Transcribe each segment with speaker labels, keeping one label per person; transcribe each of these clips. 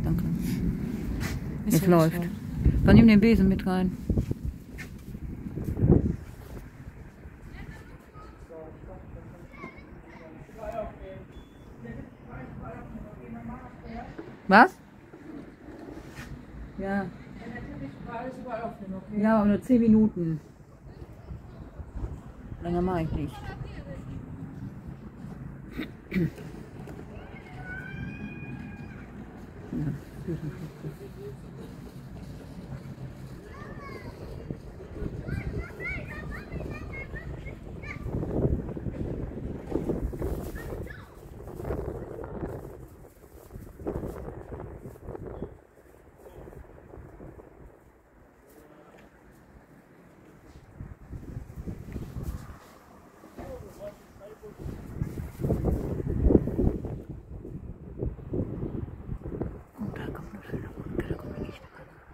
Speaker 1: Danke.
Speaker 2: Ist
Speaker 1: Es
Speaker 2: ja
Speaker 1: läuft.
Speaker 2: nicht
Speaker 1: Dann nimm den Besen mit rein. Was? Ja. Ja, aber nur 10 Minuten. Länger mache ich nicht. Und da kommt noch schöner Wolke, da kommen wir nicht dran.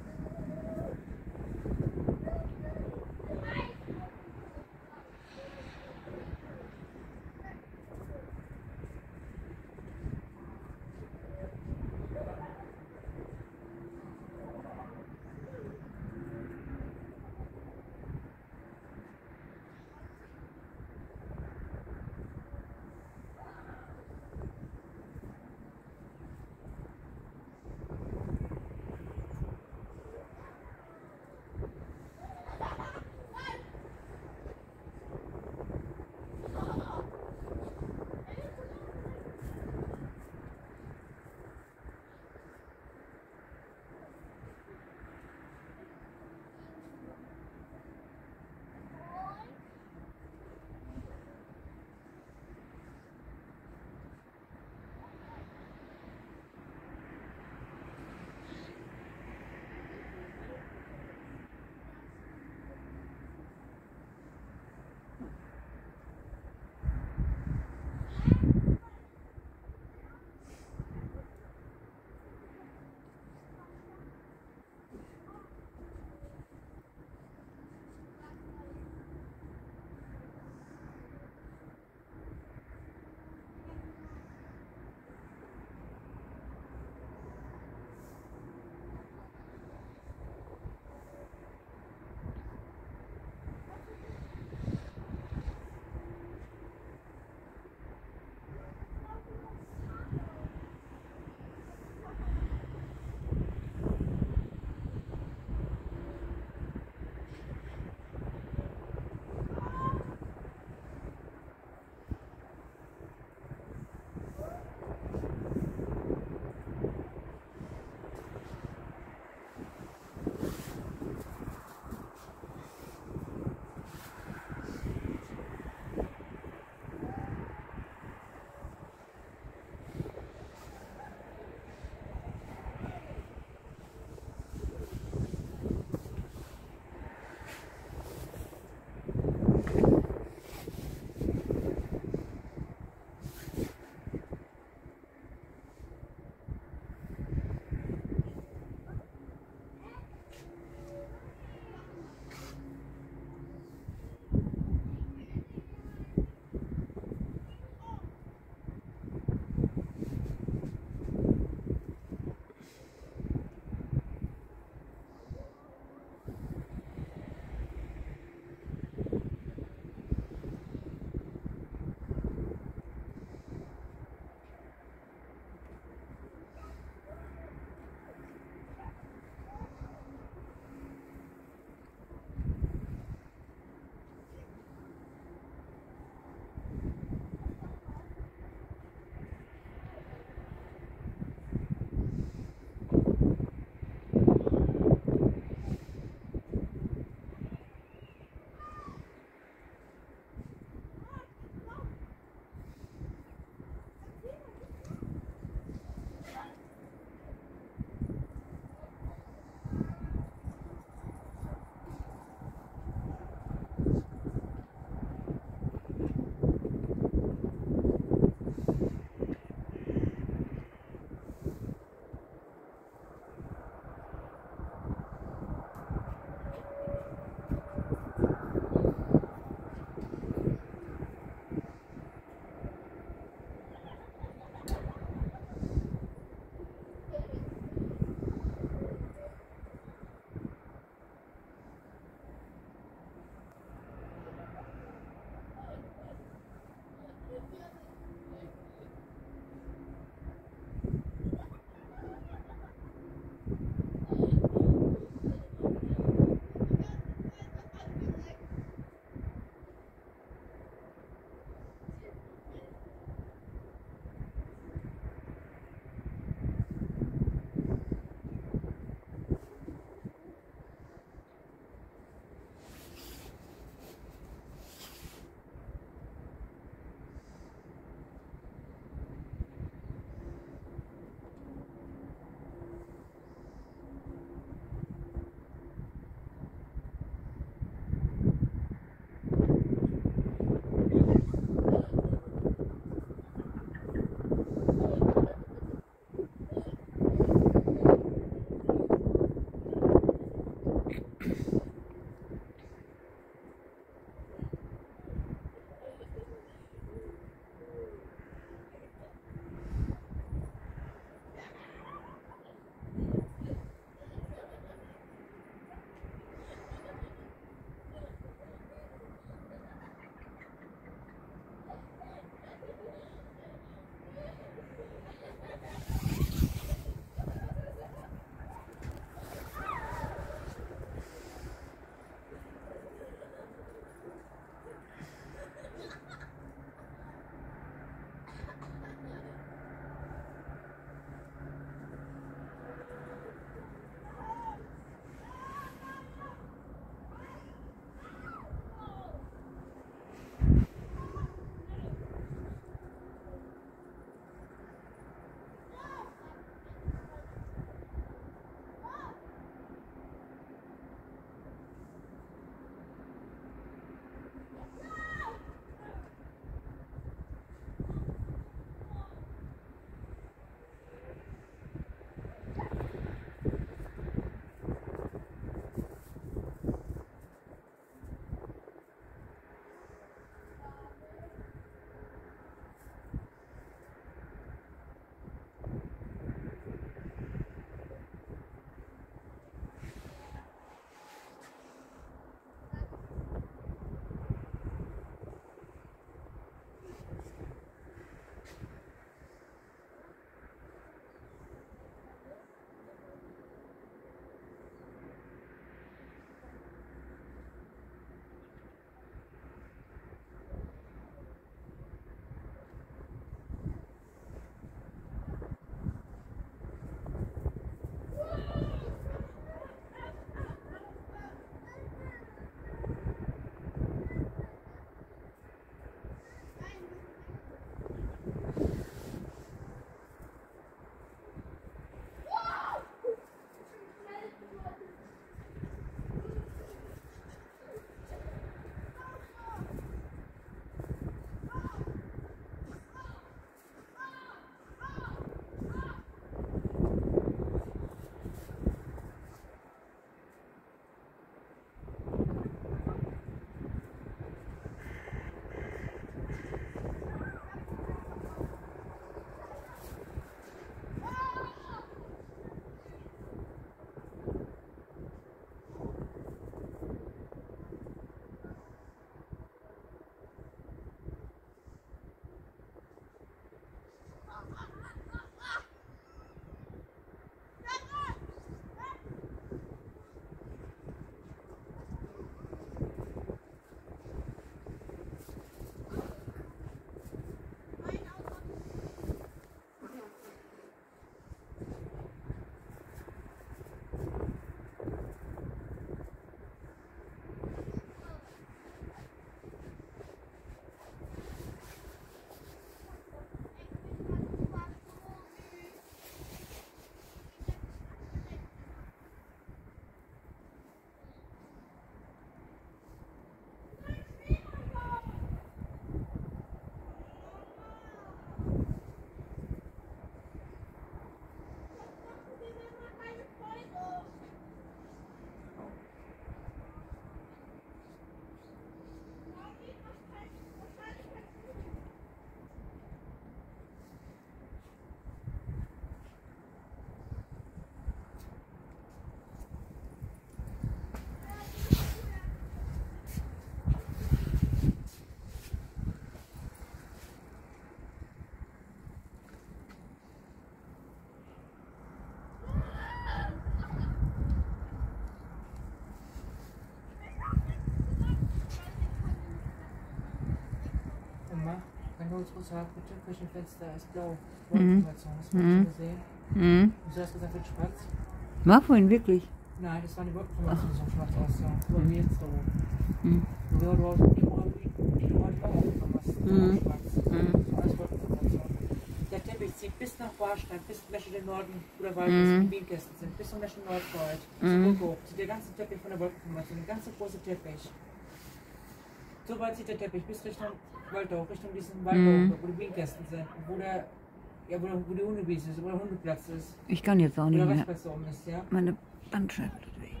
Speaker 3: unsere Sache, bitte, Küchenfenster ist blau. Wolkenheizung, hast du schon gesehen? Wieso hast du gesagt, wird schwarz?
Speaker 1: War vorhin wirklich.
Speaker 3: Nein, das waren die Wolkenheizung, die so schwarz aussah. Nur wie jetzt da oben. Du hast heute Morgen aufgenommen, schwarz. Alles Wolkenheizung. Der Teppich zieht bis nach Warstein, bis Wäsche den Norden oder Wald, die Wienkästen sind, bis zum Wäsche Nordwald. Der ganze Teppich von der Wolkenheizung, der ganze große Teppich. So weit zieht der Teppich bis Richtung Waldau, Richtung diesen Waldau, wo die Bienenkästen sind, wo die Hundewiese ist, wo der Hundeplatz ist.
Speaker 1: Ich kann jetzt auch nicht
Speaker 3: Oder
Speaker 1: mehr.
Speaker 3: was so ist, ja?
Speaker 1: Meine Bandscheibe tut weh.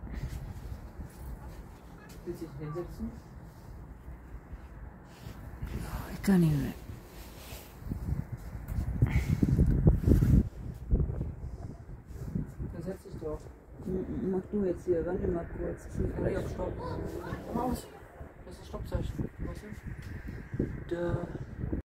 Speaker 3: Willst du dich hinsetzen?
Speaker 1: Ich kann nicht mehr.
Speaker 3: Dann setz dich doch.
Speaker 1: Mach du jetzt hier, warte mal kurz.
Speaker 3: Ja, stopp. Komm aus. Das ist das Stoppzeichen. Was ist?